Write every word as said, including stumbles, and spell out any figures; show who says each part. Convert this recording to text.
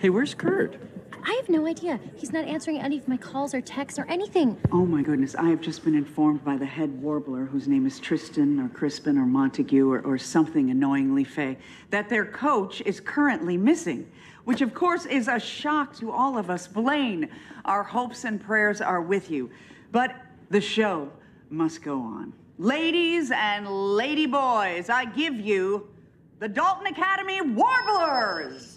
Speaker 1: Hey, where's Kurt?
Speaker 2: I have no idea. He's not answering any of my calls or texts or anything.
Speaker 3: Oh, my goodness. I have just been informed by the head warbler, whose name is Tristan or Crispin or Montague or, or something annoyingly fey, that their coach is currently missing, which, of course, is a shock to all of us. Blaine, our hopes and prayers are with you. But the show must go on. Ladies and lady boys, I give you the Dalton Academy Warblers!